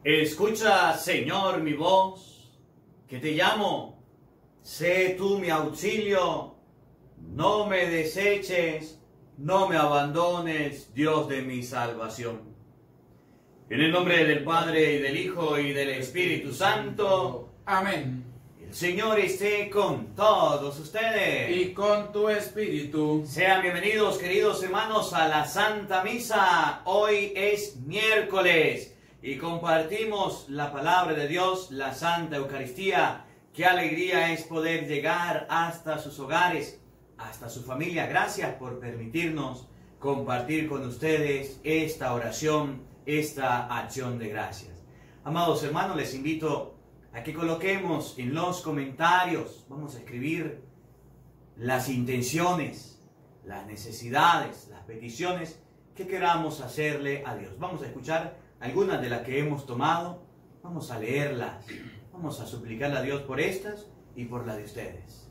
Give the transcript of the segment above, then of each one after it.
Escucha, Señor, mi voz, que te llamo. Sé tú mi auxilio. No me deseches, no me abandones, Dios de mi salvación. En el nombre del Padre, y del Hijo, y del Espíritu Santo. Amén. El Señor esté con todos ustedes. Y con tu espíritu. Sean bienvenidos, queridos hermanos, a la Santa Misa. Hoy es miércoles y compartimos la palabra de Dios, la Santa Eucaristía. Qué alegría es poder llegar hasta sus hogares, hasta su familia. Gracias por permitirnos compartir con ustedes esta oración, esta acción de gracias. Amados hermanos, les invito a que coloquemos en los comentarios, vamos a escribir las intenciones, las necesidades, las peticiones que queramos hacerle a Dios. Vamos a escuchar algunas de las que hemos tomado, vamos a leerlas, vamos a suplicarle a Dios por estas y por la de ustedes.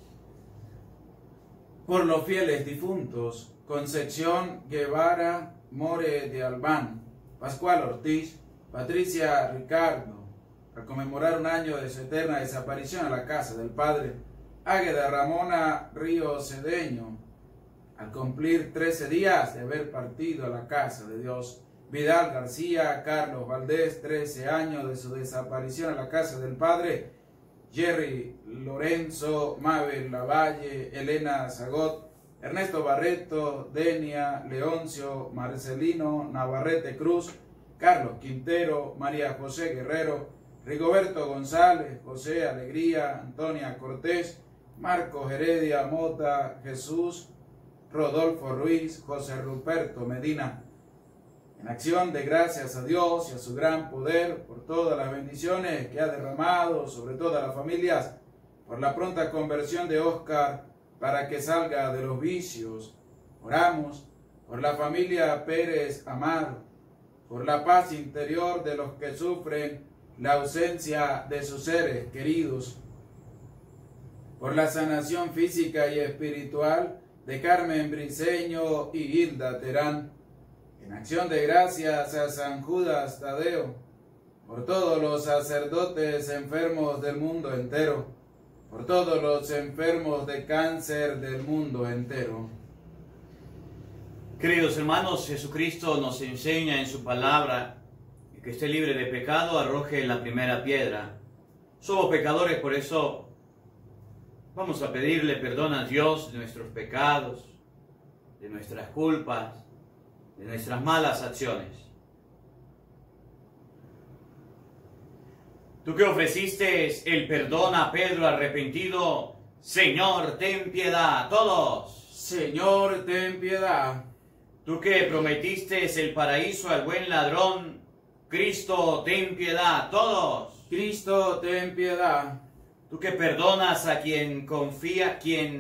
Por los fieles difuntos, Concepción Guevara More de Albán, Pascual Ortiz, Patricia Ricardo, al conmemorar un año de su eterna desaparición a la casa del Padre, Águeda Ramona Río Cedeño, al cumplir 13 días de haber partido a la casa de Dios, Vidal García, Carlos Valdés, 13 años de su desaparición a la casa del Padre, Jerry Lorenzo, Mabel Lavalle, Elena Zagot, Ernesto Barreto, Denia Leoncio, Marcelino Navarrete Cruz, Carlos Quintero, María José Guerrero, Rigoberto González, José Alegría, Antonia Cortés, Marcos Heredia Mota, Jesús Rodolfo Ruiz, José Ruperto Medina. En acción de gracias a Dios y a su gran poder por todas las bendiciones que ha derramado sobre todas las familias, por la pronta conversión de Oscar para que salga de los vicios, oramos por la familia Pérez Amaro, por la paz interior de los que sufren la ausencia de sus seres queridos, por la sanación física y espiritual de Carmen Briceño y Hilda Terán. En acción de gracias a San Judas Tadeo, por todos los sacerdotes enfermos del mundo entero, por todos los enfermos de cáncer del mundo entero. Queridos hermanos, Jesucristo nos enseña en su palabra que esté libre de pecado, arroje la primera piedra. Somos pecadores, por eso vamos a pedirle perdón a Dios de nuestros pecados, de nuestras culpas, de nuestras malas acciones. Tú que ofreciste el perdón a Pedro arrepentido, Señor, ten piedad. Todos. Señor, ten piedad. Tú que prometiste el paraíso al buen ladrón, Cristo, ten piedad. Todos. Cristo, ten piedad. Tú que perdonas a quien confía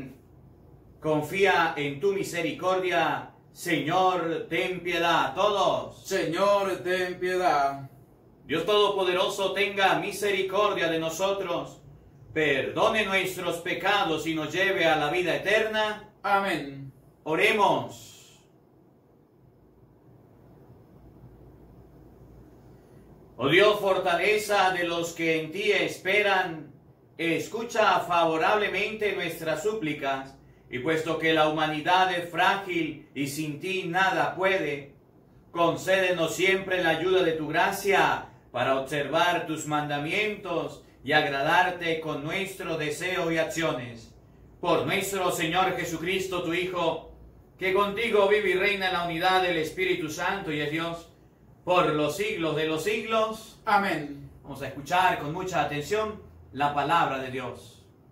en tu misericordia, Señor, ten piedad. Todos. Señor, ten piedad. Dios Todopoderoso tenga misericordia de nosotros, perdone nuestros pecados y nos lleve a la vida eterna. Amén. Oremos. Oh Dios, fortaleza de los que en ti esperan, escucha favorablemente nuestras súplicas, y puesto que la humanidad es frágil y sin ti nada puede, concédenos siempre la ayuda de tu gracia para observar tus mandamientos y agradarte con nuestro deseo y acciones. Por nuestro Señor Jesucristo, tu Hijo, que contigo vive y reina en la unidad del Espíritu Santo y es Dios, por los siglos de los siglos. Amén. Vamos a escuchar con mucha atención la palabra de Dios.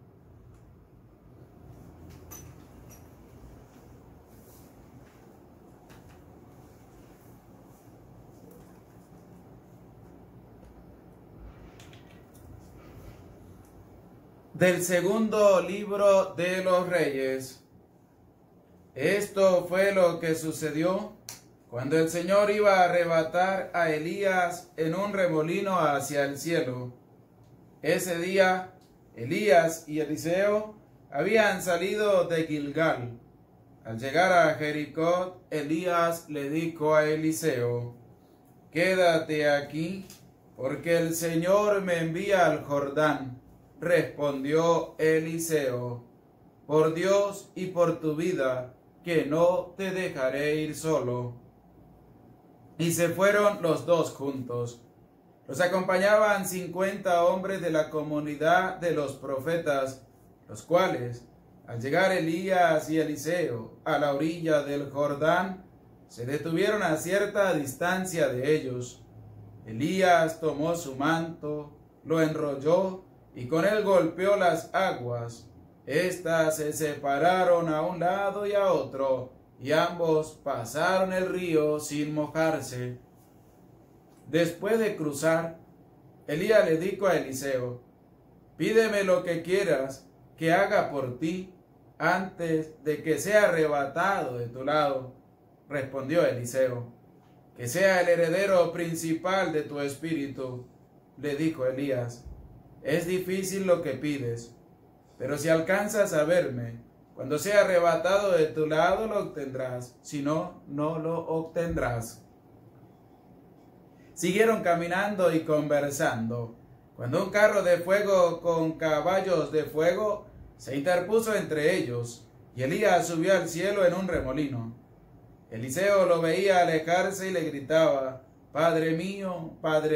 Del segundo libro de los Reyes. Esto fue lo que sucedió cuando el Señor iba a arrebatar a Elías en un remolino hacia el cielo. Ese día, Elías y Eliseo habían salido de Gilgal. Al llegar a Jericó, Elías le dijo a Eliseo: «Quédate aquí, porque el Señor me envía al Jordán. Respondió Eliseo: por Dios y por tu vida, que no te dejaré ir solo. Y se fueron los dos juntos. Los acompañaban 50 hombres de la comunidad de los profetas, los cuales, al llegar Elías y Eliseo a la orilla del Jordán, se detuvieron a cierta distancia de ellos. Elías tomó su manto, lo enrolló y con él golpeó las aguas. Estas se separaron a un lado y a otro, y ambos pasaron el río sin mojarse. Después de cruzar, Elías le dijo a Eliseo: pídeme lo que quieras que haga por ti antes de que sea arrebatado de tu lado. Respondió Eliseo: que sea el heredero principal de tu espíritu. Le dijo Elías: es difícil lo que pides, pero si alcanzas a verme, cuando sea arrebatado de tu lado lo obtendrás, si no, no lo obtendrás. Siguieron caminando y conversando, cuando un carro de fuego con caballos de fuego se interpuso entre ellos, y Elías subió al cielo en un remolino. Eliseo lo veía alejarse y le gritaba: Padre mío,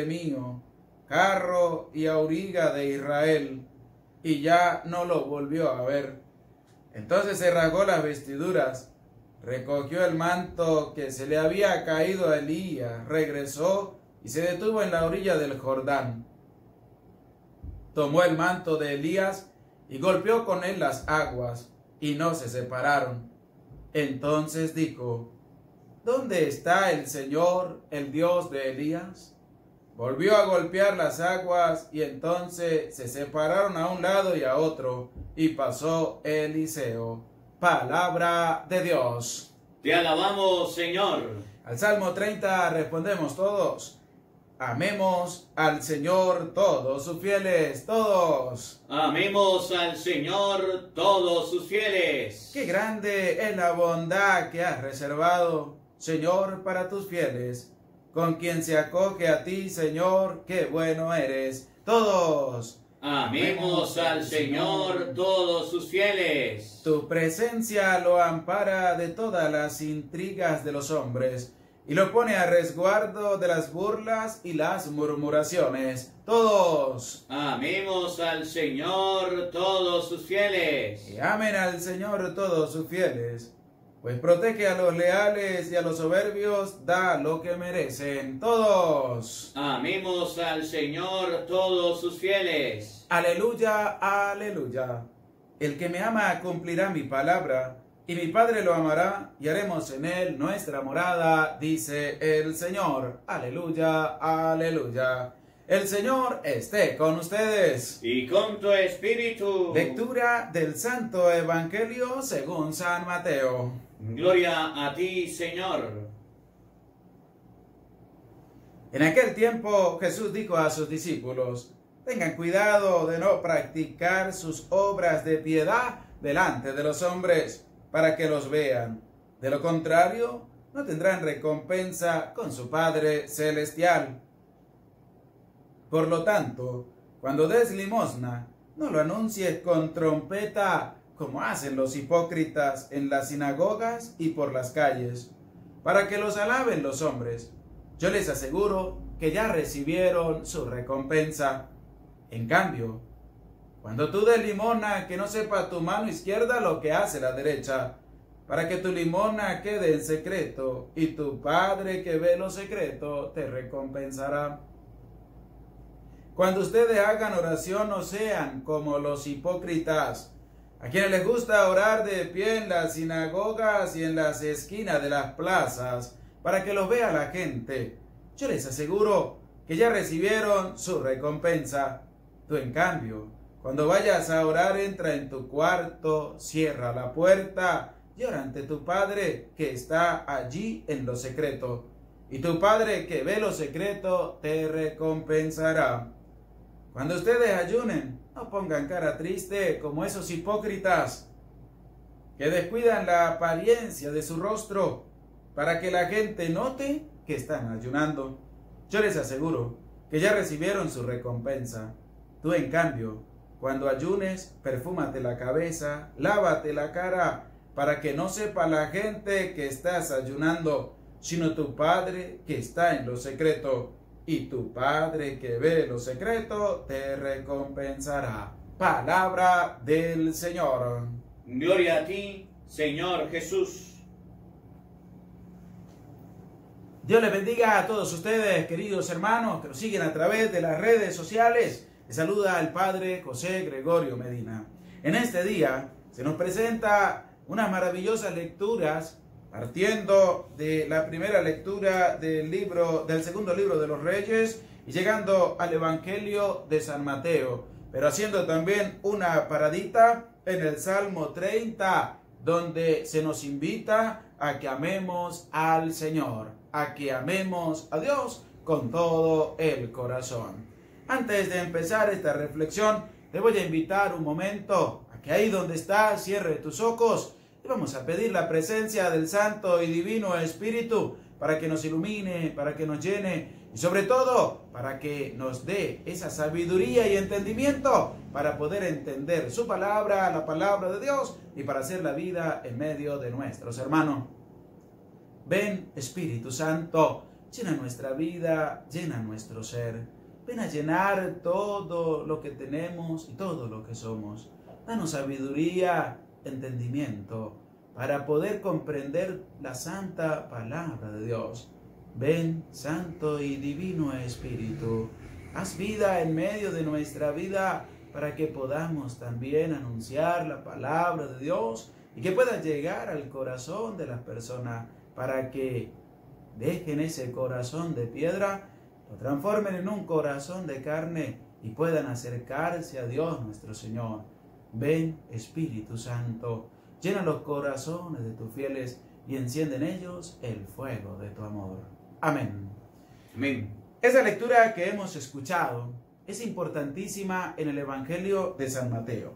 carro y auriga de Israel, y ya no lo volvió a ver. Entonces se rasgó las vestiduras, recogió el manto que se le había caído a Elías, regresó y se detuvo en la orilla del Jordán. Tomó el manto de Elías y golpeó con él las aguas, y no se separaron. Entonces dijo: ¿dónde está el Señor, el Dios de Elías? Volvió a golpear las aguas, y entonces se separaron a un lado y a otro, y pasó Eliseo. Palabra de Dios. Te alabamos, Señor. Al Salmo 30 respondemos todos: amemos al Señor todos sus fieles, todos. Amemos al Señor todos sus fieles. Qué grande es la bondad que has reservado, Señor, para tus fieles. Con quien se acoge a ti, Señor, qué bueno eres. Todos. Amemos al Señor todos sus fieles. Tu presencia lo ampara de todas las intrigas de los hombres, y lo pone a resguardo de las burlas y las murmuraciones. Todos. Amemos al Señor todos sus fieles. Y amen al Señor todos sus fieles, pues protege a los leales y a los soberbios da lo que merecen. Todos. Amemos al Señor todos sus fieles. Aleluya, aleluya. El que me ama cumplirá mi palabra, y mi Padre lo amará, y haremos en él nuestra morada, dice el Señor. Aleluya, aleluya. El Señor esté con ustedes. Y con tu espíritu. Lectura del Santo Evangelio según San Mateo. Gloria a ti, Señor. En aquel tiempo Jesús dijo a sus discípulos: tengan cuidado de no practicar sus obras de piedad delante de los hombres, para que los vean. De lo contrario, no tendrán recompensa con su Padre Celestial. Por lo tanto, cuando des limosna, no lo anuncies con trompeta, como hacen los hipócritas en las sinagogas y por las calles, para que los alaben los hombres. Yo les aseguro que ya recibieron su recompensa. En cambio, cuando tú des limosna, que no sepa tu mano izquierda lo que hace la derecha, para que tu limosna quede en secreto, y tu Padre que ve lo secreto te recompensará. Cuando ustedes hagan oración, no sean como los hipócritas, a quienes les gusta orar de pie en las sinagogas y en las esquinas de las plazas, para que los vea la gente. Yo les aseguro que ya recibieron su recompensa. Tú, en cambio, cuando vayas a orar, entra en tu cuarto, cierra la puerta y ora ante tu Padre que está allí en lo secreto. Y tu Padre que ve lo secreto te recompensará. Cuando ustedes ayunen, no pongan cara triste como esos hipócritas que descuidan la apariencia de su rostro para que la gente note que están ayunando. Yo les aseguro que ya recibieron su recompensa. Tú, en cambio, cuando ayunes, perfúmate la cabeza, lávate la cara, para que no sepa la gente que estás ayunando, sino tu Padre que está en lo secreto, y tu Padre que ve lo secreto te recompensará. Palabra del Señor. Gloria a ti, Señor Jesús. Dios les bendiga a todos ustedes, queridos hermanos, que nos siguen a través de las redes sociales. Les saluda el Padre José Gregorio Medina. En este día se nos presenta unas maravillosas lecturas, partiendo de la primera lectura del segundo libro de los Reyes y llegando al Evangelio de San Mateo, pero haciendo también una paradita en el Salmo 30, donde se nos invita a que amemos al Señor, a que amemos a Dios con todo el corazón. Antes de empezar esta reflexión, te voy a invitar un momento a que ahí donde estás cierre tus ojos y vamos a pedir la presencia del Santo y Divino Espíritu para que nos ilumine, para que nos llene y sobre todo para que nos dé esa sabiduría y entendimiento para poder entender su palabra, la palabra de Dios, y para hacer la vida en medio de nuestros hermanos. Ven, Espíritu Santo, llena nuestra vida, llena nuestro ser. Ven a llenar todo lo que tenemos y todo lo que somos. Danos sabiduría, entendimiento, para poder comprender la santa palabra de Dios. Ven, Santo y Divino Espíritu, haz vida en medio de nuestra vida para que podamos también anunciar la palabra de Dios y que pueda llegar al corazón de las personas, para que dejen ese corazón de piedra, lo transformen en un corazón de carne y puedan acercarse a Dios nuestro Señor. Ven, Espíritu Santo, llena los corazones de tus fieles y enciende en ellos el fuego de tu amor. Amén. Amén. Esa lectura que hemos escuchado es importantísima en el Evangelio de San Mateo.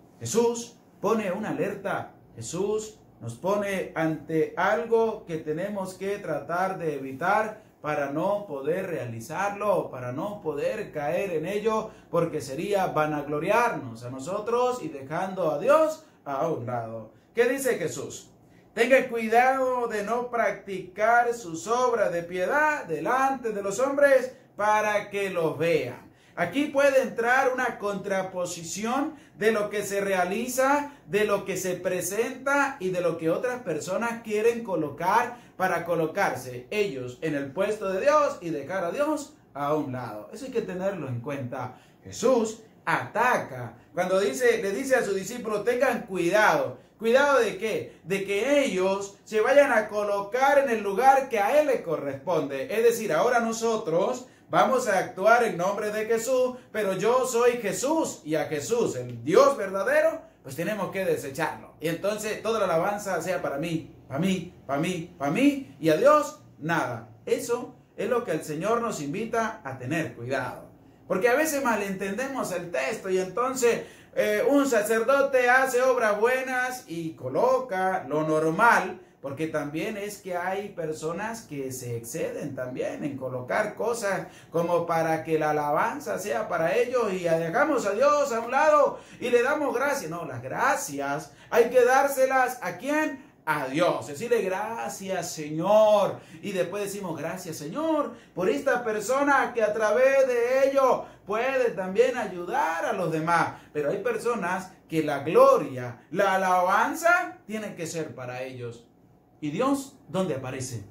Jesús pone una alerta. Jesús nos pone ante algo que tenemos que tratar de evitar para no poder realizarlo, para no poder caer en ello, porque sería vanagloriarnos a nosotros y dejando a Dios a un lado. ¿Qué dice Jesús? Tengan cuidado de no practicar sus obras de piedad delante de los hombres para que los vean. Aquí puede entrar una contraposición de lo que se realiza, de lo que se presenta y de lo que otras personas quieren colocar para colocarse ellos en el puesto de Dios y dejar a Dios a un lado. Eso hay que tenerlo en cuenta. Jesús ataca cuando le dice a sus discípulos: tengan cuidado. ¿Cuidado de qué? De que ellos se vayan a colocar en el lugar que a Él le corresponde. Es decir, ahora nosotros vamos a actuar en nombre de Jesús, pero yo soy Jesús, y a Jesús, el Dios verdadero, pues tenemos que desecharlo. Y entonces toda la alabanza sea para mí, para mí, para mí, para mí, y a Dios nada. Eso es lo que el Señor nos invita a tener cuidado. Porque a veces malentendemos el texto y entonces un sacerdote hace obras buenas y coloca lo normal, porque también es que hay personas que se exceden también en colocar cosas como para que la alabanza sea para ellos y dejamos a Dios a un lado y le damos gracias. No, las gracias hay que dárselas ¿a quién? A Dios. Decirle gracias, Señor. Y después decimos gracias, Señor, por esta persona que a través de ello puede también ayudar a los demás. Pero hay personas que la gloria, la alabanza tiene que ser para ellos. ¿Y Dios dónde aparece?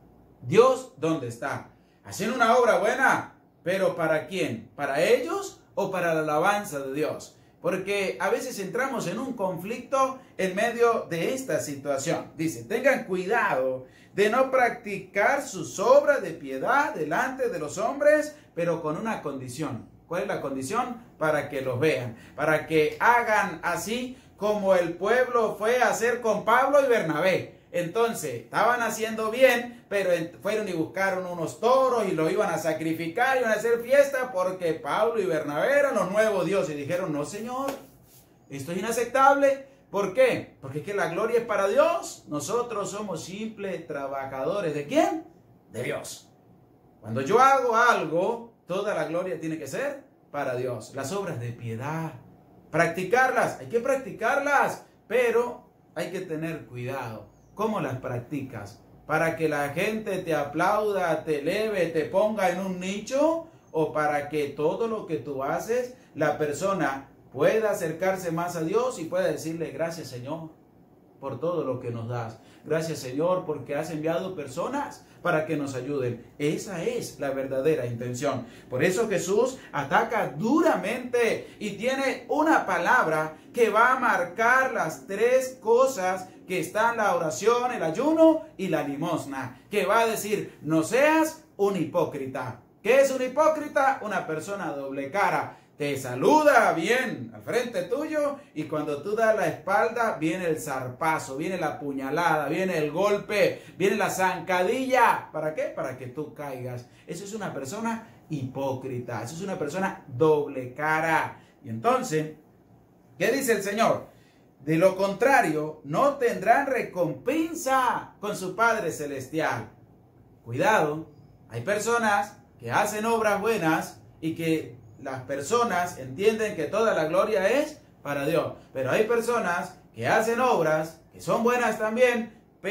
¿Dios dónde está? Hacen una obra buena, pero ¿para quién? ¿Para ellos o para la alabanza de Dios? Porque a veces entramos en un conflicto en medio de esta situación. Dice, tengan cuidado de no practicar sus obras de piedad delante de los hombres, pero con una condición. ¿Cuál es la condición? Para que los vean, para que hagan así como el pueblo fue a hacer con Pablo y Bernabé. Entonces, estaban haciendo bien, pero fueron y buscaron unos toros y los iban a sacrificar, iban a hacer fiesta porque Pablo y Bernabé eran los nuevos dioses. Y dijeron, no, Señor, esto es inaceptable. ¿Por qué? Porque es que la gloria es para Dios. Nosotros somos simples trabajadores. ¿De quién? De Dios. Cuando yo hago algo toda la gloria tiene que ser para Dios. Las obras de piedad, practicarlas, hay que practicarlas, pero hay que tener cuidado. ¿Cómo las practicas? ¿Para que la gente te aplauda, te eleve, te ponga en un nicho? ¿O para que todo lo que tú haces, la persona pueda acercarse más a Dios y pueda decirle: gracias, Señor, por todo lo que nos das? Gracias, Señor, porque has enviado personas para que nos ayuden. Esa es la verdadera intención. Por eso Jesús ataca duramente y tiene una palabra que va a marcar las tres cosas que están en la oración, el ayuno y la limosna. Que va a decir: no seas un hipócrita. ¿Qué es un hipócrita? Una persona doble cara. Te saluda bien al frente tuyo y cuando tú das la espalda viene el zarpazo, viene la puñalada, viene el golpe, viene la zancadilla. ¿Para qué? Para que tú caigas. Eso es una persona hipócrita, eso es una persona doble cara. Y entonces, ¿qué dice el Señor? De lo contrario, no tendrán recompensa con su Padre Celestial. Cuidado, hay personas que hacen obras buenas y que las personas entienden que toda la gloria es para Dios. Pero hay personas que hacen obras que son buenas también,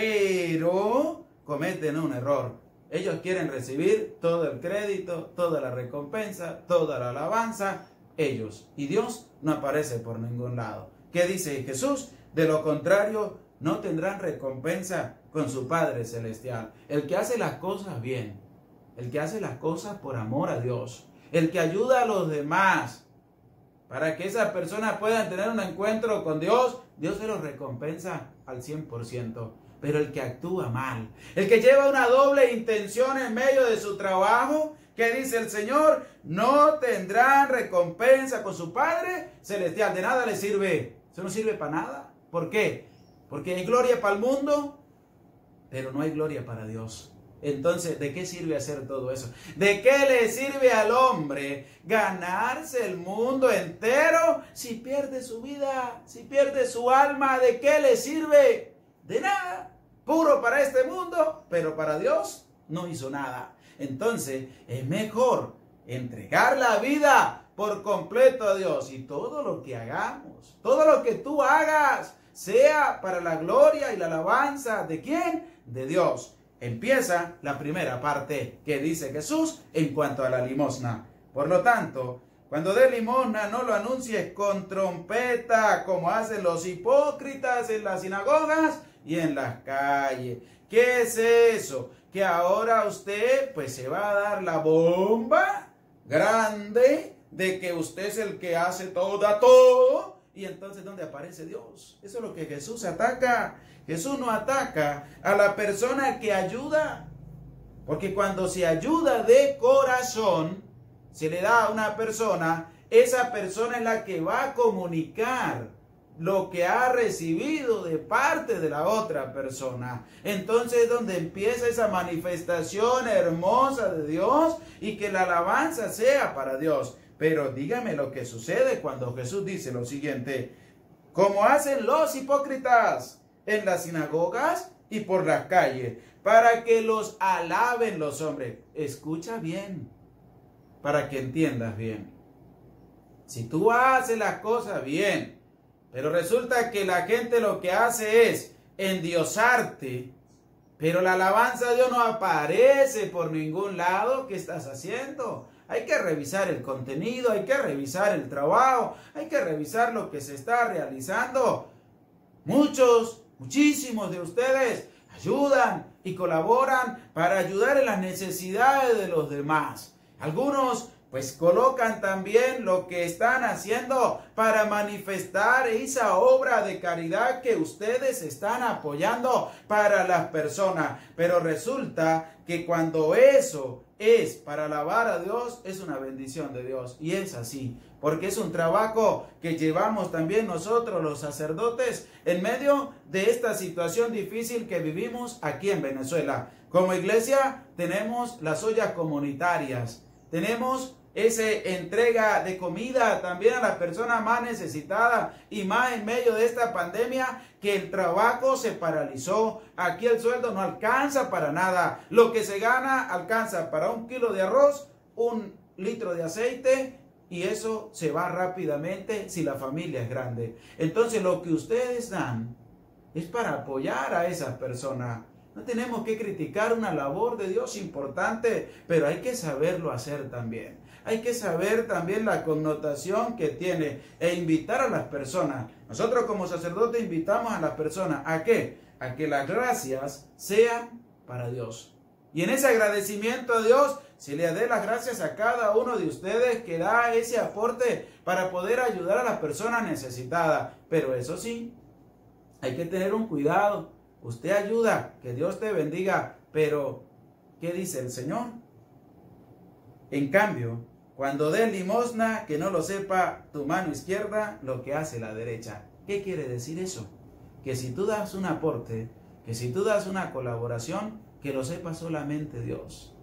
pero cometen un error. Ellos quieren recibir todo el crédito, toda la recompensa, toda la alabanza, ellos. Y Dios no aparece por ningún lado. ¿Qué dice Jesús? De lo contrario, no tendrán recompensa con su Padre Celestial. El que hace las cosas bien, el que hace las cosas por amor a Dios, el que ayuda a los demás para que esas personas puedan tener un encuentro con Dios, Dios se los recompensa al 100%. Pero el que actúa mal, el que lleva una doble intención en medio de su trabajo, ¿qué dice el Señor? No tendrán recompensa con su Padre Celestial. De nada le sirve. Eso no sirve para nada. ¿Por qué? Porque hay gloria para el mundo, pero no hay gloria para Dios. Entonces, ¿de qué sirve hacer todo eso? ¿De qué le sirve al hombre ganarse el mundo entero si pierde su vida, si pierde su alma? ¿De qué le sirve? De nada. Puro para este mundo, pero para Dios no hizo nada. Entonces, es mejor entregar la vida por completo a Dios. Y todo lo que hagamos, todo lo que tú hagas, sea para la gloria y la alabanza ¿de quién? De Dios. Empieza la primera parte que dice Jesús en cuanto a la limosna. Por lo tanto, cuando des limosna no lo anuncies con trompeta como hacen los hipócritas en las sinagogas y en las calles. ¿Qué es eso? Que ahora usted pues se va a dar la bomba grande de que usted es el que hace todo. Y entonces, ¿dónde aparece Dios? Eso es lo que Jesús ataca. Jesús no ataca a la persona que ayuda. Porque cuando se ayuda de corazón, se le da a una persona, esa persona es la que va a comunicar lo que ha recibido de parte de la otra persona. Entonces es donde empieza esa manifestación hermosa de Dios y que la alabanza sea para Dios. Pero dígame lo que sucede cuando Jesús dice lo siguiente: como hacen los hipócritas en las sinagogas y por las calles, para que los alaben los hombres. Escucha bien, para que entiendas bien. Si tú haces las cosas bien, pero resulta que la gente lo que hace es endiosarte, pero la alabanza de Dios no aparece por ningún lado, ¿qué estás haciendo? Hay que revisar el contenido, hay que revisar el trabajo, hay que revisar lo que se está realizando. Muchísimos de ustedes ayudan y colaboran para ayudar en las necesidades de los demás. Algunos pues colocan también lo que están haciendo para manifestar esa obra de caridad que ustedes están apoyando para las personas. Pero resulta que cuando eso es para alabar a Dios, es una bendición de Dios. Y es así, porque es un trabajo que llevamos también nosotros los sacerdotes en medio de esta situación difícil que vivimos aquí en Venezuela. Como iglesia tenemos las ollas comunitarias, tenemos esa entrega de comida también a las personas más necesitadas y más en medio de esta pandemia que el trabajo se paralizó. Aquí el sueldo no alcanza para nada. Lo que se gana alcanza para un kilo de arroz, un litro de aceite y eso se va rápidamente si la familia es grande. Entonces lo que ustedes dan es para apoyar a esas personas. No tenemos que criticar una labor de Dios importante, pero hay que saberlo hacer también. Hay que saber también la connotación que tiene e invitar a las personas. Nosotros como sacerdotes invitamos a las personas ¿a qué? A que las gracias sean para Dios. Y en ese agradecimiento a Dios se le dé las gracias a cada uno de ustedes que da ese aporte para poder ayudar a las personas necesitadas. Pero eso sí, hay que tener un cuidado. Usted ayuda, que Dios te bendiga, pero ¿qué dice el Señor? En cambio, cuando des limosna, que no lo sepa tu mano izquierda lo que hace la derecha. ¿Qué quiere decir eso? Que si tú das un aporte, que si tú das una colaboración, que lo sepa solamente Dios.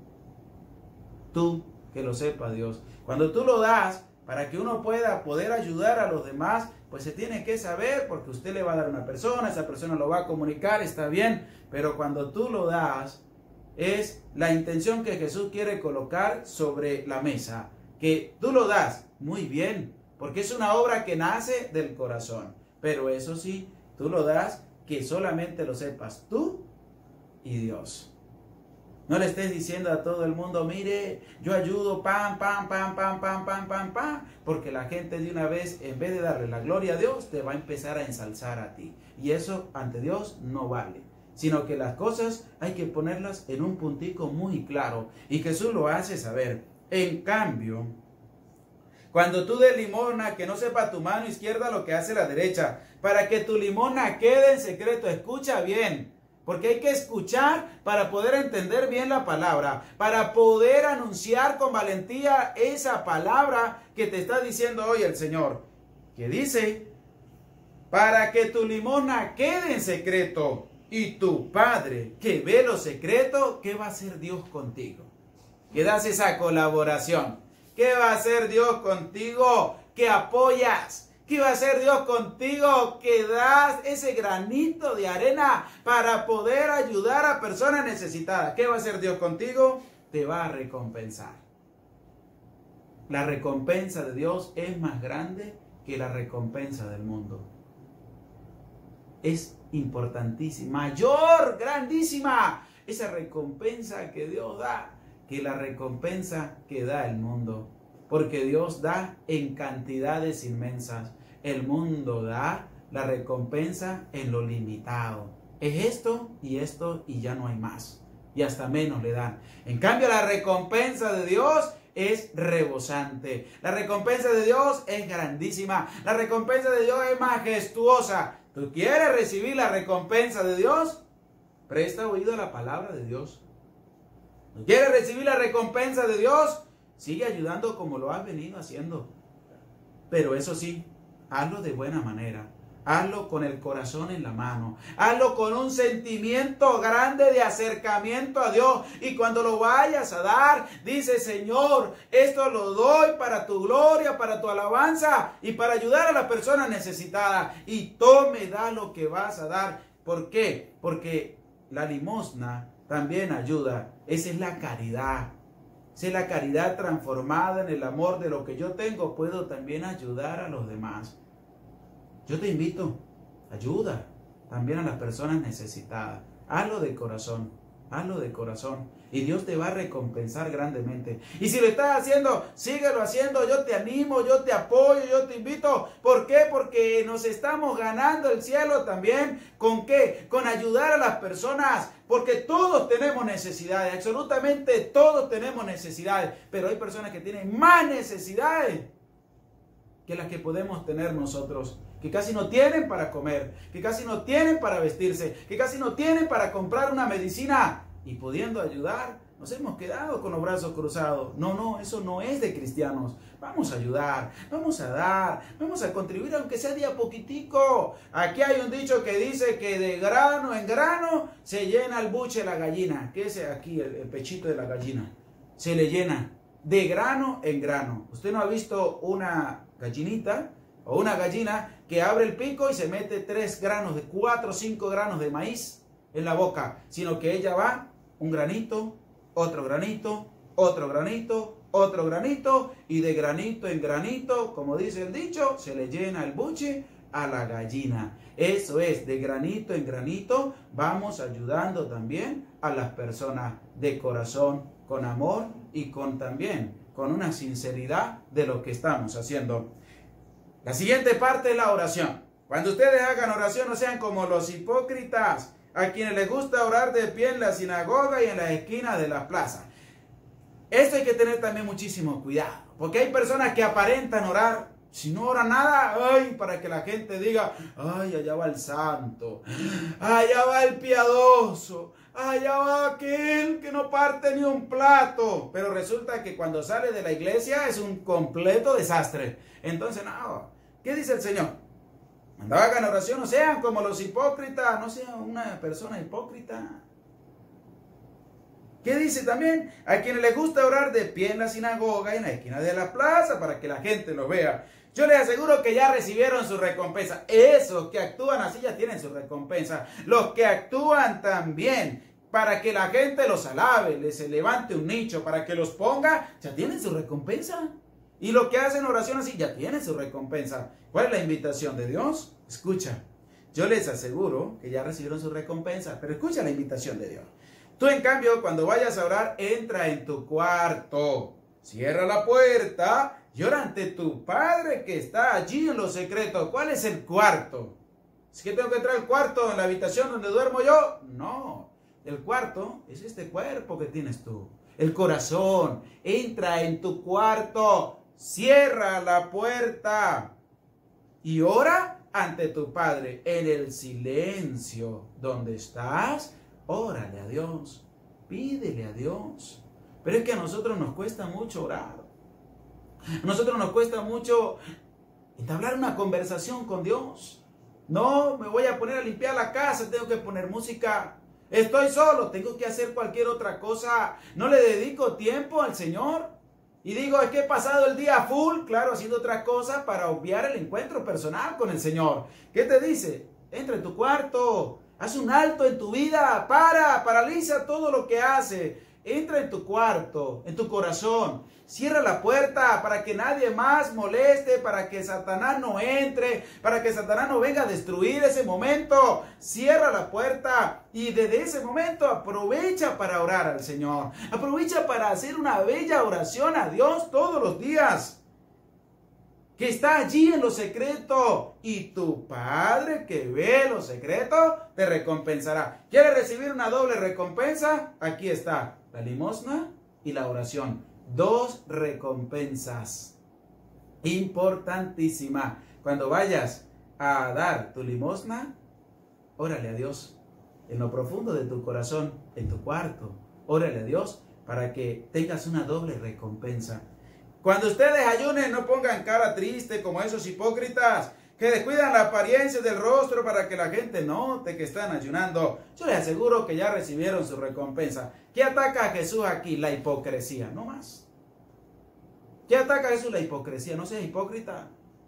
Tú, que lo sepa Dios. Cuando tú lo das, para que uno pueda poder ayudar a los demás, pues se tiene que saber, porque usted le va a dar a una persona, esa persona lo va a comunicar, está bien, pero cuando tú lo das, es la intención que Jesús quiere colocar sobre la mesa, que tú lo das, muy bien, porque es una obra que nace del corazón, pero eso sí, tú lo das, que solamente lo sepas tú y Dios. No le estés diciendo a todo el mundo, mire, yo ayudo, pam, pam, pam, pam, pam, pam, pam, pam, porque la gente de una vez, en vez de darle la gloria a Dios, te va a empezar a ensalzar a ti. Y eso ante Dios no vale, sino que las cosas hay que ponerlas en un puntico muy claro. Y Jesús lo hace saber. En cambio, cuando tú des limosna, que no sepa tu mano izquierda lo que hace la derecha, para que tu limosna quede en secreto. Escucha bien. Porque hay que escuchar para poder entender bien la palabra, para poder anunciar con valentía esa palabra que te está diciendo hoy el Señor. Que dice, para que tu limosna quede en secreto y tu Padre que ve lo secreto, ¿qué va a hacer Dios contigo? Que das esa colaboración. ¿Qué va a hacer Dios contigo? Que apoyas. ¿Qué va a hacer Dios contigo? Que das ese granito de arena para poder ayudar a personas necesitadas. ¿Qué va a hacer Dios contigo? Te va a recompensar. La recompensa de Dios es más grande que la recompensa del mundo. Es importantísima, mayor, grandísima, esa recompensa que Dios da, que la recompensa que da el mundo. Porque Dios da en cantidades inmensas. El mundo da la recompensa en lo limitado. Es esto y ya no hay más. Y hasta menos le dan. En cambio, la recompensa de Dios es rebosante. La recompensa de Dios es grandísima. La recompensa de Dios es majestuosa. ¿Tú quieres recibir la recompensa de Dios? Presta oído a la palabra de Dios. ¿Tú quieres recibir la recompensa de Dios? Sigue ayudando como lo has venido haciendo. Pero eso sí, hazlo de buena manera. Hazlo con el corazón en la mano. Hazlo con un sentimiento grande de acercamiento a Dios. Y cuando lo vayas a dar, dice, Señor, esto lo doy para tu gloria, para tu alabanza y para ayudar a las personas necesitadas. Y tome, da lo que vas a dar. ¿Por qué? Porque la limosna también ayuda. Esa es la caridad. Esa es la caridad transformada en el amor de lo que yo tengo. Puedo también ayudar a los demás. Yo te invito, ayuda también a las personas necesitadas. Hazlo de corazón, hazlo de corazón. Y Dios te va a recompensar grandemente. Y si lo estás haciendo, síguelo haciendo. Yo te animo, yo te apoyo, yo te invito. ¿Por qué? Porque nos estamos ganando el cielo también. ¿Con qué? Con ayudar a las personas. Porque todos tenemos necesidades, absolutamente todos tenemos necesidades. Pero hay personas que tienen más necesidades que las que podemos tener nosotros. Que casi no tienen para comer, que casi no tienen para vestirse, que casi no tienen para comprar una medicina. Y pudiendo ayudar, nos hemos quedado con los brazos cruzados. No, eso no es de cristianos. Vamos a ayudar, vamos a dar, vamos a contribuir aunque sea de a poquitico. Aquí hay un dicho que dice que de grano en grano se llena el buche de la gallina. ¿Qué es aquí el pechito de la gallina? Se le llena de grano en grano. ¿Usted no ha visto una gallinita o una gallina que abre el pico y se mete 4 o 5 granos de maíz en la boca? Sino que ella va un granito, otro granito, otro granito, otro granito, y de granito en granito, como dice el dicho, se le llena el buche a la gallina. Eso es, de granito en granito vamos ayudando también a las personas de corazón, con amor y también con una sinceridad de lo que estamos haciendo. La siguiente parte es la oración. Cuando ustedes hagan oración, no sean como los hipócritas, a quienes les gusta orar de pie en la sinagoga y en las esquinas de las plazas. Esto hay que tener también muchísimo cuidado, porque hay personas que aparentan orar, si no oran nada, ay, para que la gente diga, ay, allá va el santo, allá va el piadoso, allá va aquel que no parte ni un plato. Pero resulta que cuando sale de la iglesia es un completo desastre. Entonces, no, ¿qué dice el Señor? Cuando hagan oración, no sean como los hipócritas, no sean una persona hipócrita. ¿Qué dice también? A quienes les gusta orar de pie en la sinagoga y en la esquina de la plaza para que la gente lo vea. Yo les aseguro que ya recibieron su recompensa. Esos que actúan así ya tienen su recompensa. Los que actúan también para que la gente los alabe, les levante un nicho, para que los ponga, ya tienen su recompensa. Y los que hacen oración así ya tienen su recompensa. ¿Cuál es la invitación de Dios? Escucha, yo les aseguro que ya recibieron su recompensa, pero escucha la invitación de Dios. Tú, en cambio, cuando vayas a orar, entra en tu cuarto, cierra la puerta y ora ante tu Padre que está allí en lo secreto. ¿Cuál es el cuarto? ¿Es que tengo que entrar al cuarto en la habitación donde duermo yo? No, el cuarto es este cuerpo que tienes tú, el corazón. Entra en tu cuarto, cierra la puerta y ora ante tu Padre en el silencio donde estás. Órale a Dios, pídele a Dios. Pero es que a nosotros nos cuesta mucho orar. A nosotros nos cuesta mucho entablar una conversación con Dios. No, me voy a poner a limpiar la casa, tengo que poner música. Estoy solo, tengo que hacer cualquier otra cosa. No le dedico tiempo al Señor. Y digo, es que he pasado el día full, claro, haciendo otras cosas para obviar el encuentro personal con el Señor. ¿Qué te dice? Entra en tu cuarto. Haz un alto en tu vida, paraliza todo lo que hace. Entra en tu cuarto, en tu corazón. Cierra la puerta para que nadie más moleste, para que Satanás no entre, para que Satanás no venga a destruir ese momento. Cierra la puerta y desde ese momento aprovecha para orar al Señor. Aprovecha para hacer una bella oración a Dios todos los días, que está allí en lo secreto, y tu Padre que ve lo secreto te recompensará. ¿Quieres recibir una doble recompensa? Aquí está, la limosna y la oración. Dos recompensas importantísimas. Cuando vayas a dar tu limosna, órale a Dios en lo profundo de tu corazón, en tu cuarto. Órale a Dios para que tengas una doble recompensa. Cuando ustedes ayunen, no pongan cara triste como esos hipócritas que descuidan la apariencia del rostro para que la gente note que están ayunando. Yo les aseguro que ya recibieron su recompensa. ¿Qué ataca a Jesús aquí? La hipocresía, no más. ¿Qué ataca a Jesús? La hipocresía. No seas hipócrita.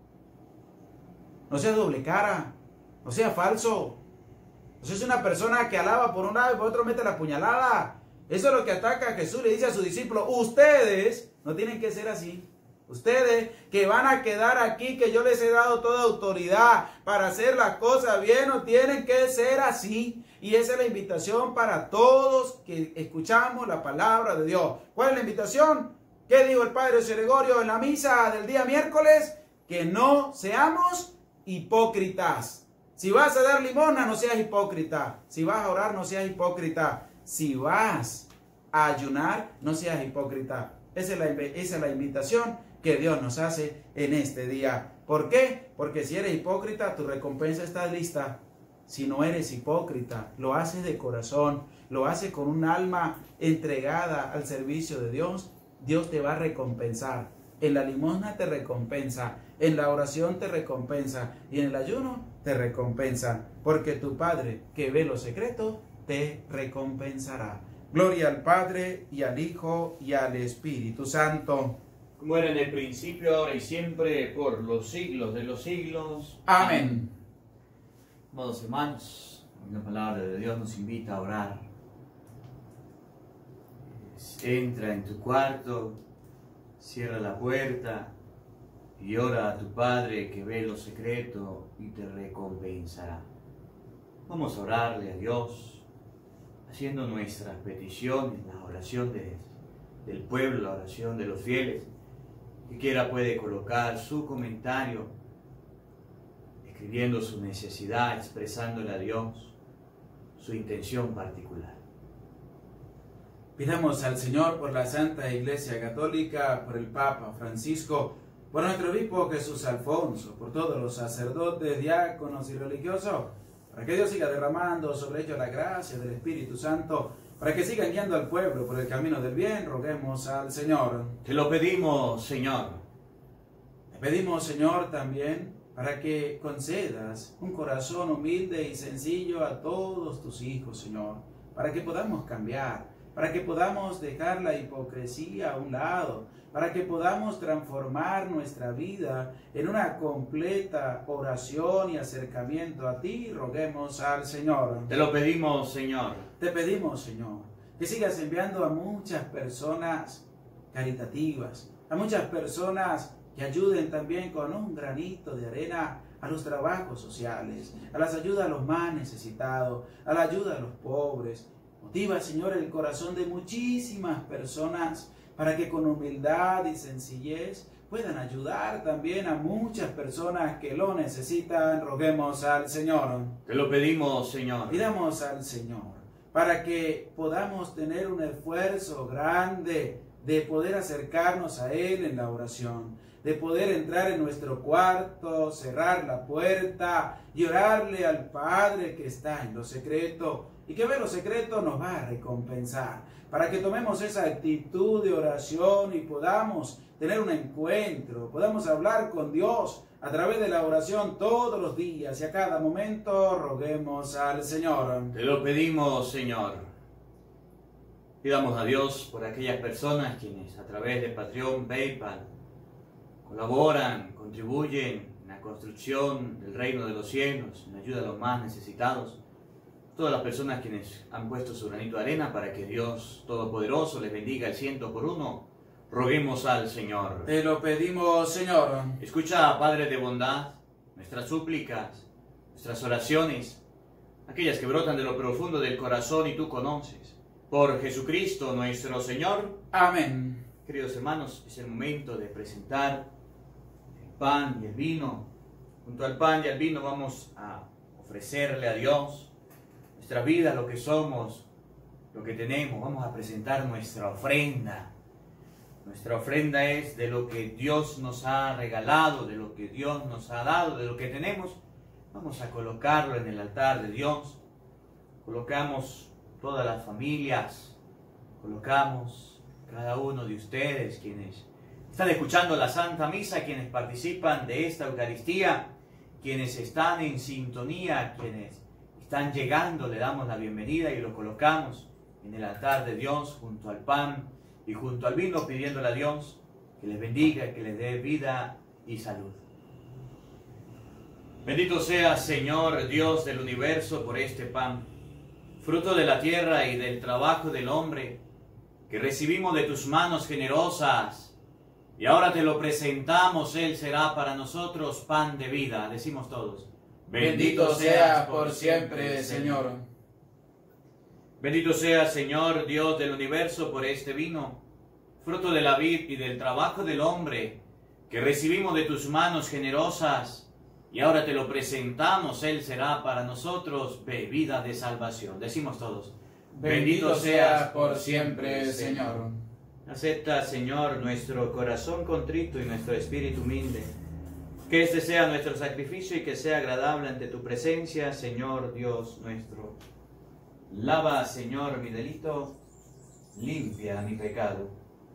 No seas doble cara. No seas falso. No seas una persona que alaba por un lado y por otro mete la puñalada. Eso es lo que ataca a Jesús. Le dice a sus discípulos, ustedes no tienen que ser así. Ustedes que van a quedar aquí, que yo les he dado toda autoridad para hacer las cosas bien, no tienen que ser así. Y esa es la invitación para todos que escuchamos la palabra de Dios. ¿Cuál es la invitación? ¿Qué dijo el Padre José Gregorio en la misa del día miércoles? Que no seamos hipócritas. Si vas a dar limosna, no seas hipócrita. Si vas a orar, no seas hipócrita. Si vas a ayunar, no seas hipócrita. Esa es la invitación que Dios nos hace en este día. ¿Por qué? Porque si eres hipócrita, tu recompensa está lista. Si no eres hipócrita, lo haces de corazón, lo haces con un alma entregada al servicio de Dios, Dios te va a recompensar. En la limosna te recompensa, en la oración te recompensa y en el ayuno te recompensa. Porque tu Padre que ve lo secreto te recompensará. Gloria al Padre, y al Hijo, y al Espíritu Santo. Como era en el principio, ahora y siempre, por los siglos de los siglos. Amén. Amados hermanos, la palabra de Dios nos invita a orar. Entra en tu cuarto, Cierra la puerta y ora a tu Padre que ve lo secreto y te recompensará. Vamos a orarle a Dios, haciendo nuestras peticiones, la oración del pueblo, la oración de los fieles. Si quiera puede colocar su comentario, escribiendo su necesidad, expresándole a Dios su intención particular. Pidamos al Señor por la Santa Iglesia Católica, por el Papa Francisco, por nuestro obispo Jesús Alfonso, por todos los sacerdotes, diáconos y religiosos, para que Dios siga derramando sobre ellos la gracia del Espíritu Santo, para que sigan guiando al pueblo por el camino del bien. Roguemos al Señor. Te lo pedimos, Señor. Te pedimos, Señor, también para que concedas un corazón humilde y sencillo a todos tus hijos, Señor, para que podamos cambiar, para que podamos dejar la hipocresía a un lado, para que podamos transformar nuestra vida en una completa oración y acercamiento a ti. Roguemos al Señor. Te lo pedimos, Señor. Te pedimos, Señor, que sigas enviando a muchas personas caritativas, a muchas personas que ayuden también con un granito de arena a los trabajos sociales, a las ayudas a los más necesitados, a la ayuda a los pobres. Motiva, Señor, el corazón de muchísimas personas para que con humildad y sencillez puedan ayudar también a muchas personas que lo necesitan. Roguemos al Señor. Te lo pedimos, Señor. Pidamos al Señor para que podamos tener un esfuerzo grande de poder acercarnos a Él en la oración, de poder entrar en nuestro cuarto, cerrar la puerta y orarle al Padre que está en lo secreto y que ve lo secreto nos va a recompensar, para que tomemos esa actitud de oración y podamos tener un encuentro, podamos hablar con Dios a través de la oración todos los días y a cada momento. Roguemos al Señor. Te lo pedimos, Señor. Pidamos a Dios por aquellas personas quienes a través de Patreon, PayPal, colaboran, contribuyen en la construcción del reino de los cielos, en ayuda a los más necesitados. Todas las personas quienes han puesto su granito de arena para que Dios Todopoderoso les bendiga el 100 por 1. Roguemos al Señor. Te lo pedimos, Señor. Escucha, Padre de bondad, nuestras súplicas, nuestras oraciones, aquellas que brotan de lo profundo del corazón y tú conoces. Por Jesucristo nuestro Señor. Amén. Queridos hermanos, es el momento de presentar el pan y el vino. Junto al pan y al vino vamos a ofrecerle a Dios nuestra vida, lo que somos, lo que tenemos. Vamos a presentar nuestra ofrenda. Nuestra ofrenda es de lo que Dios nos ha regalado, de lo que Dios nos ha dado, de lo que tenemos. Vamos a colocarlo en el altar de Dios. Colocamos todas las familias, colocamos cada uno de ustedes quienes están escuchando la Santa Misa, quienes participan de esta Eucaristía, quienes están en sintonía, quienes están llegando, le damos la bienvenida y lo colocamos en el altar de Dios junto al pan y junto al vino, pidiéndole a Dios que les bendiga, que les dé vida y salud. Bendito sea, Señor Dios del universo, por este pan, fruto de la tierra y del trabajo del hombre, que recibimos de tus manos generosas, y ahora te lo presentamos. Él será para nosotros pan de vida. Decimos todos: Bendito seas por siempre, Señor. Bendito sea, Señor Dios del universo, por este vino, fruto de la vid y del trabajo del hombre, que recibimos de tus manos generosas, y ahora te lo presentamos. Él será para nosotros bebida de salvación. Decimos todos: Bendito seas por siempre, Señor. Acepta, Señor, nuestro corazón contrito y nuestro espíritu humilde. Que este sea nuestro sacrificio y que sea agradable ante tu presencia, Señor Dios nuestro. Lava, Señor, mi delito, limpia mi pecado.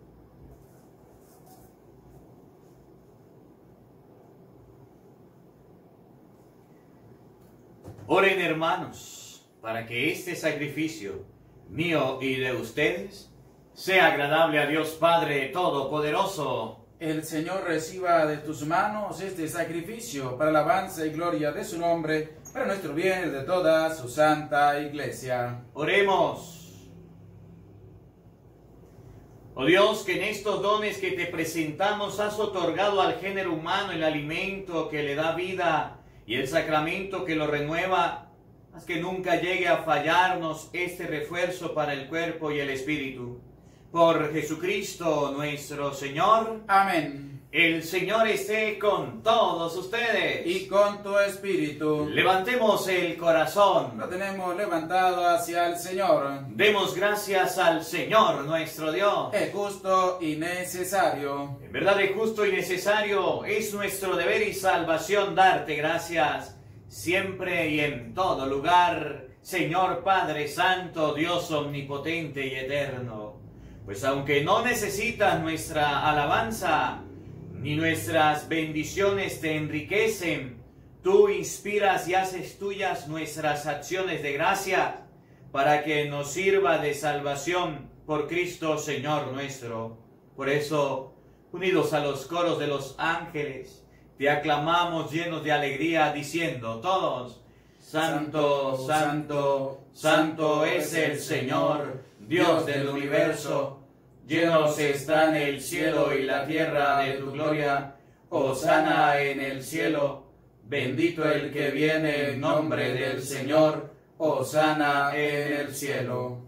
Oren, hermanos, para que este sacrificio mío y de ustedes sea agradable a Dios Padre Todopoderoso. El Señor reciba de tus manos este sacrificio para alabanza y gloria de su nombre, para nuestro bien y el de toda su santa Iglesia. Oremos. Oh Dios, que en estos dones que te presentamos has otorgado al género humano el alimento que le da vida y el sacramento que lo renueva, haz que nunca llegue a fallarnos este refuerzo para el cuerpo y el espíritu. Por Jesucristo nuestro Señor. Amén. El Señor esté con todos ustedes. Y con tu espíritu. Levantemos el corazón. Lo tenemos levantado hacia el Señor. Demos gracias al Señor nuestro Dios. Es justo y necesario. En verdad es justo y necesario, es nuestro deber y salvación darte gracias siempre y en todo lugar, Señor Padre Santo, Dios omnipotente y eterno. Pues aunque no necesitas nuestra alabanza, ni nuestras bendiciones te enriquecen, tú inspiras y haces tuyas nuestras acciones de gracia para que nos sirva de salvación por Cristo Señor nuestro. Por eso, unidos a los coros de los ángeles, te aclamamos llenos de alegría, diciendo todos: Santo, Santo, Santo es el Señor, Dios del universo. Llenos están el cielo y la tierra de tu gloria. Hosana en el cielo. Bendito el que viene en nombre del Señor. Hosana en el cielo.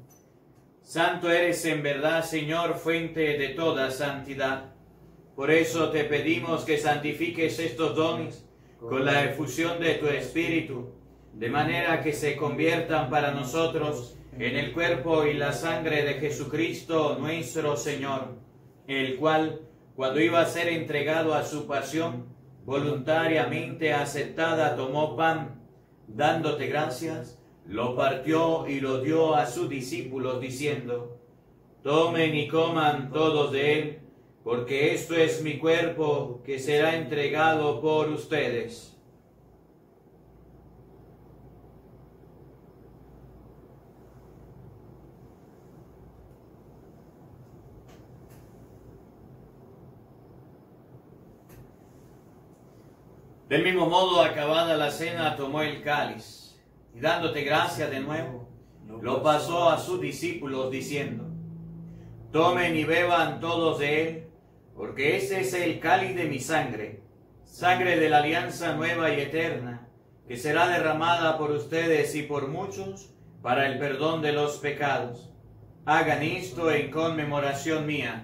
Santo eres en verdad, Señor, fuente de toda santidad. Por eso te pedimos que santifiques estos dones con la efusión de tu Espíritu, de manera que se conviertan para nosotros en el cuerpo y la sangre de Jesucristo nuestro Señor, el cual, cuando iba a ser entregado a su pasión, voluntariamente aceptada, tomó pan, dándote gracias, lo partió y lo dio a sus discípulos, diciendo: Tomen y coman todos de él, porque esto es mi cuerpo que será entregado por ustedes. Del mismo modo, acabada la cena, tomó el cáliz, y dándote gracias de nuevo, lo pasó a sus discípulos, diciendo: Tomen y beban todos de él, porque ese es el cáliz de mi sangre, sangre de la alianza nueva y eterna, que será derramada por ustedes y por muchos para el perdón de los pecados. Hagan esto en conmemoración mía.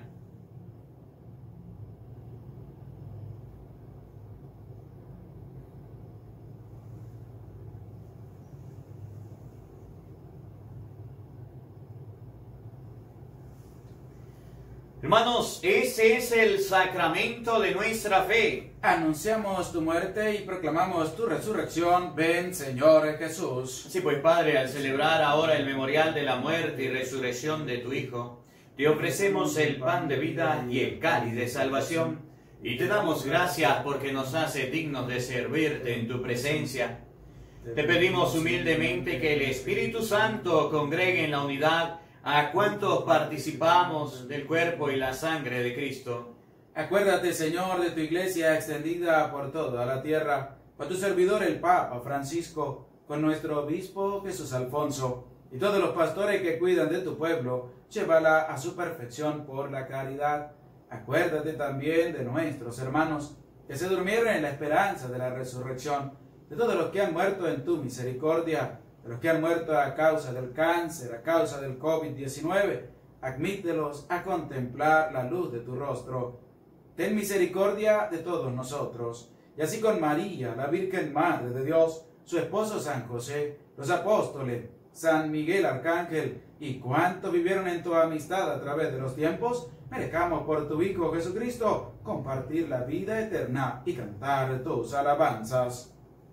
Hermanos, ese es el sacramento de nuestra fe. Anunciamos tu muerte y proclamamos tu resurrección. Ven, Señor Jesús. Así pues, Padre, al celebrar ahora el memorial de la muerte y resurrección de tu Hijo, te ofrecemos el pan de vida y el cáliz de salvación, y te damos gracias porque nos hace dignos de servirte en tu presencia. Te pedimos humildemente que el Espíritu Santo congregue en la unidad a cuantos participamos del cuerpo y la sangre de Cristo. Acuérdate, Señor, de tu iglesia extendida por toda la tierra, con tu servidor el Papa Francisco, con nuestro obispo Jesús Alfonso, y todos los pastores que cuidan de tu pueblo, llévala a su perfección por la caridad. Acuérdate también de nuestros hermanos que se durmieron en la esperanza de la resurrección, de todos los que han muerto en tu misericordia, de los que han muerto a causa del cáncer, a causa del COVID-19, admítelos a contemplar la luz de tu rostro. Ten misericordia de todos nosotros, y así con María, la Virgen Madre de Dios, su esposo San José, los apóstoles, San Miguel Arcángel, y cuantos vivieron en tu amistad a través de los tiempos, merezcamos por tu Hijo Jesucristo compartir la vida eterna y cantar tus alabanzas.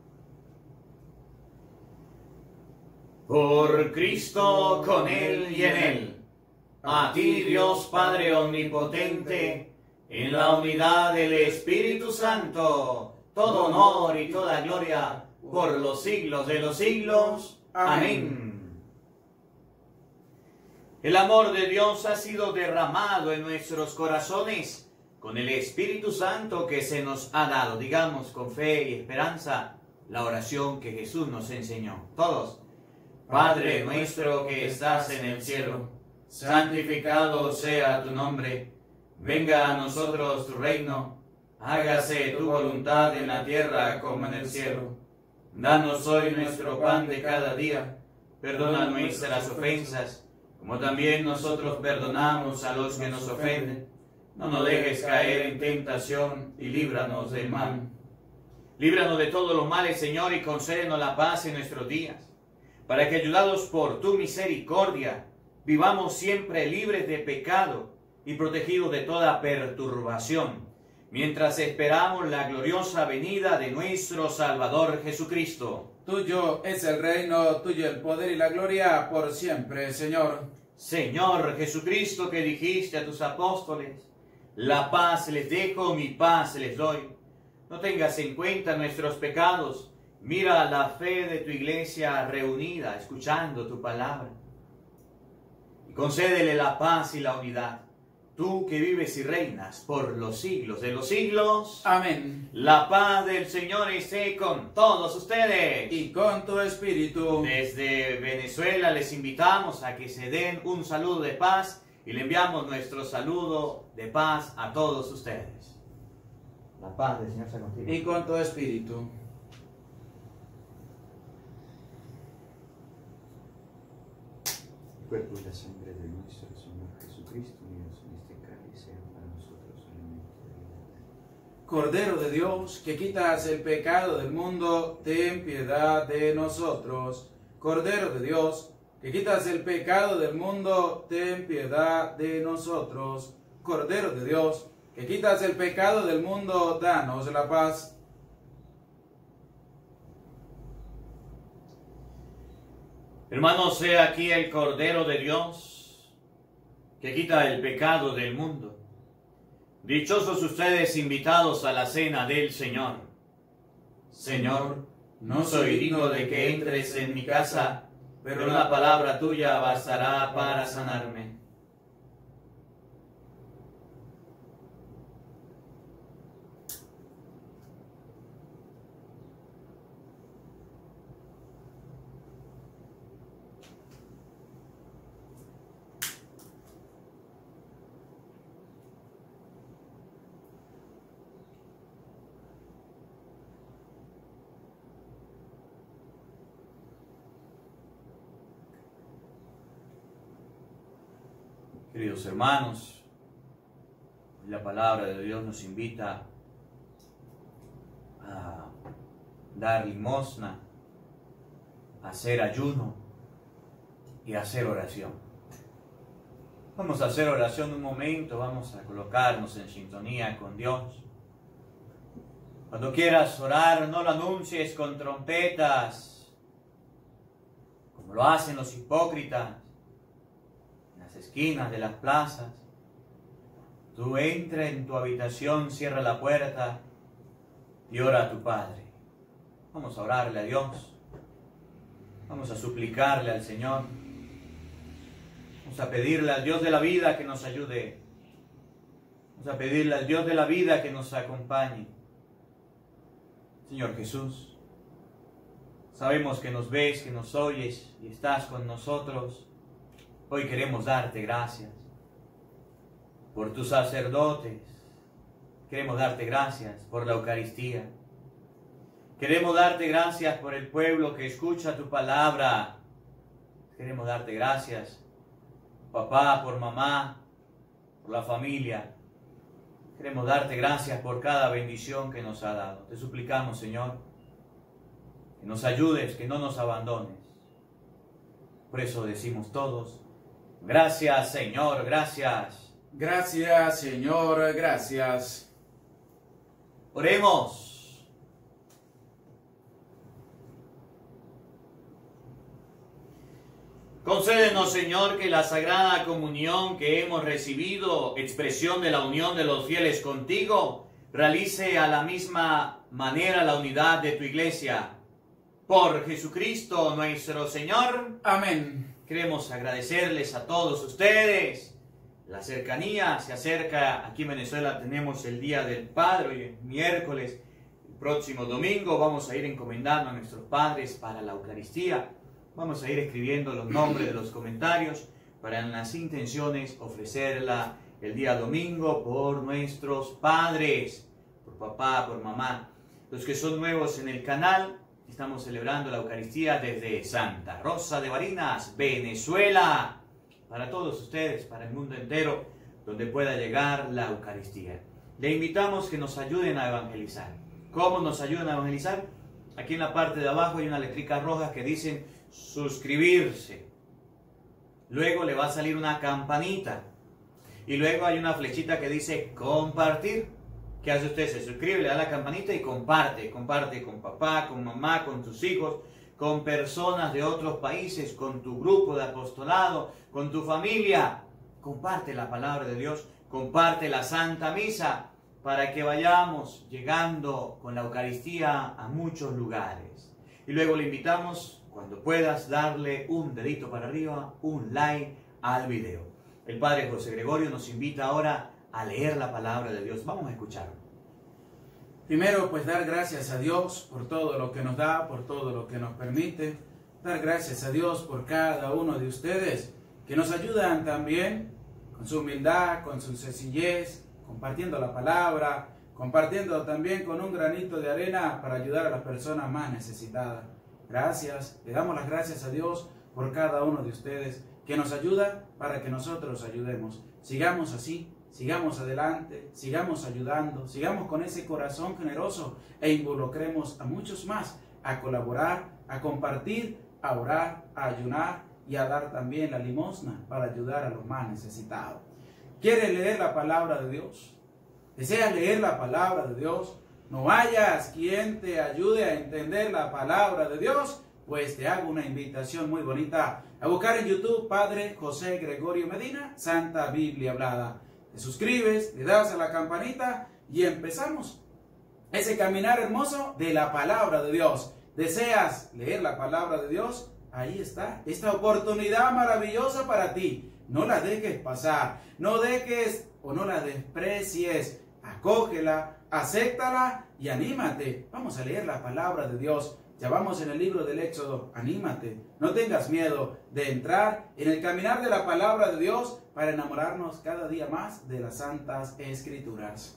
Por Cristo, con Él y en Él, a ti, Dios Padre Omnipotente, en la unidad del Espíritu Santo, todo honor y toda gloria por los siglos de los siglos. Amén. El amor de Dios ha sido derramado en nuestros corazones con el Espíritu Santo que se nos ha dado. Digamos con fe y esperanza la oración que Jesús nos enseñó. Todos. Padre nuestro que estás en el cielo, santificado sea tu nombre. Venga a nosotros tu reino. Hágase tu voluntad en la tierra como en el cielo. Danos hoy nuestro pan de cada día. Perdona nuestras ofensas, como también nosotros perdonamos a los que nos ofenden. No nos dejes caer en tentación y líbranos del mal. Líbranos de todos los males, Señor, y concédenos la paz en nuestros días, para que, ayudados por tu misericordia, vivamos siempre libres de pecado y protegidos de toda perturbación, mientras esperamos la gloriosa venida de nuestro Salvador Jesucristo. Tuyo es el reino, tuyo el poder y la gloria por siempre, Señor. Señor Jesucristo, que dijiste a tus apóstoles: la paz les dejo, mi paz les doy. No tengas en cuenta nuestros pecados. Mira la fe de tu iglesia reunida, escuchando tu palabra. Y concédele la paz y la unidad. Tú que vives y reinas por los siglos de los siglos. Amén. La paz del Señor esté con todos ustedes. Y con tu espíritu. Desde Venezuela les invitamos a que se den un saludo de paz y le enviamos nuestro saludo de paz a todos ustedes. La paz del Señor sea contigo. Y con tu espíritu. El cuerpo y la sangre de nuestro Señor Jesucristo, unidos en este cáliz, sean para nosotros alimento de vida. Cordero de Dios, que quitas el pecado del mundo, ten piedad de nosotros. Cordero de Dios, que quitas el pecado del mundo, ten piedad de nosotros. Cordero de Dios, que quitas el pecado del mundo, danos la paz. Hermanos, sea aquí el Cordero de Dios, que quita el pecado del mundo. Dichosos ustedes invitados a la cena del Señor. Señor, no soy digno de que entres en mi casa, pero una palabra tuya bastará para sanarme. Queridos hermanos, la palabra de Dios nos invita a dar limosna, a hacer ayuno y a hacer oración. Vamos a hacer oración un momento, vamos a colocarnos en sintonía con Dios. Cuando quieras orar, no lo anuncies con trompetas, como lo hacen los hipócritas esquinas de las plazas. Tú entra en tu habitación, cierra la puerta y ora a tu Padre. Vamos a orarle a Dios. Vamos a suplicarle al Señor. Vamos a pedirle al Dios de la vida que nos ayude. Vamos a pedirle al Dios de la vida que nos acompañe. Señor Jesús, sabemos que nos ves, que nos oyes y estás con nosotros. Hoy queremos darte gracias por tus sacerdotes. Queremos darte gracias por la Eucaristía. Queremos darte gracias por el pueblo que escucha tu palabra. Queremos darte gracias, papá, por mamá, por la familia. Queremos darte gracias por cada bendición que nos ha dado. Te suplicamos, Señor, que nos ayudes, que no nos abandones. Por eso decimos todos: gracias, Señor, gracias. Gracias, Señor, gracias. Oremos. Concédenos, Señor, que la Sagrada Comunión que hemos recibido, expresión de la unión de los fieles contigo, realice a la misma manera la unidad de tu Iglesia. Por Jesucristo nuestro Señor. Amén. Queremos agradecerles a todos ustedes. La cercanía se acerca. Aquí en Venezuela tenemos el Día del Padre, hoy es miércoles. El próximo domingo vamos a ir encomendando a nuestros padres para la Eucaristía. Vamos a ir escribiendo los nombres de los comentarios para en las intenciones ofrecerla el día domingo por nuestros padres, por papá, por mamá. Los que son nuevos en el canal, estamos celebrando la Eucaristía desde Santa Rosa de Barinas, Venezuela, para todos ustedes, para el mundo entero, donde pueda llegar la Eucaristía. Le invitamos que nos ayuden a evangelizar. ¿Cómo nos ayudan a evangelizar? Aquí en la parte de abajo hay unas letricas rojas que dicen suscribirse. Luego le va a salir una campanita. Y luego hay una flechita que dice compartir. ¿Qué hace usted? Se suscribe, le da la campanita y comparte. Comparte con papá, con mamá, con tus hijos, con personas de otros países, con tu grupo de apostolado, con tu familia. Comparte la palabra de Dios, comparte la Santa Misa para que vayamos llegando con la Eucaristía a muchos lugares. Y luego le invitamos, cuando puedas, darle un dedito para arriba, un like al video. El Padre José Gregorio nos invita ahora a leer la palabra de Dios. Vamos a escucharlo. Primero, pues dar gracias a Dios por todo lo que nos da, por todo lo que nos permite. Dar gracias a Dios por cada uno de ustedes que nos ayudan también con su humildad, con su sencillez, compartiendo la palabra, compartiendo también con un granito de arena para ayudar a las personas más necesitadas. Gracias, le damos las gracias a Dios por cada uno de ustedes que nos ayuda para que nosotros ayudemos. Sigamos así, sigamos adelante, sigamos ayudando, sigamos con ese corazón generoso e involucremos a muchos más a colaborar, a compartir, a orar, a ayunar y a dar también la limosna para ayudar a los más necesitados. ¿Quieres leer la palabra de Dios? ¿Deseas leer la palabra de Dios? ¿No hayas quien te ayude a entender la palabra de Dios? Pues te hago una invitación muy bonita a buscar en YouTube Padre José Gregorio Medina, Santa Biblia Hablada. Te suscribes, le das a la campanita y empezamos ese caminar hermoso de la palabra de Dios. ¿Deseas leer la palabra de Dios? Ahí está, esta oportunidad maravillosa para ti. No la dejes pasar, no dejes o no la desprecies. Acógela, acéptala y anímate. Vamos a leer la palabra de Dios. Ya vamos en el libro del Éxodo. Anímate, no tengas miedo de entrar en el caminar de la palabra de Dios para enamorarnos cada día más de las Santas Escrituras.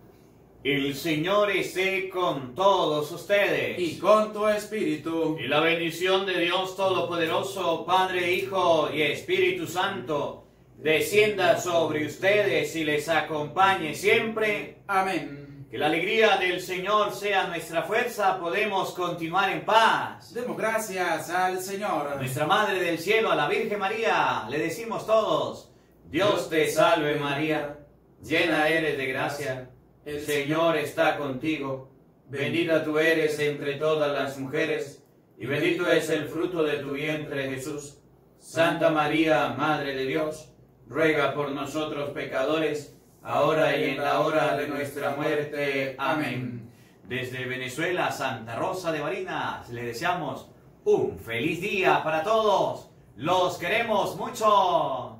El Señor esté con todos ustedes. Y con tu espíritu. Y la bendición de Dios Todopoderoso, Padre, Hijo y Espíritu Santo, descienda sobre ustedes y les acompañe siempre. Amén. Que la alegría del Señor sea nuestra fuerza, podemos continuar en paz. Demos gracias al Señor. A nuestra Madre del Cielo, a la Virgen María, le decimos todos: Dios te salve María, llena eres de gracia, el Señor está contigo, bendita tú eres entre todas las mujeres, y bendito es el fruto de tu vientre Jesús. Santa María, Madre de Dios, ruega por nosotros pecadores, ahora y en la hora de nuestra muerte. Amén. Desde Venezuela, Santa Rosa de Barinas, le deseamos un feliz día para todos. Los queremos mucho.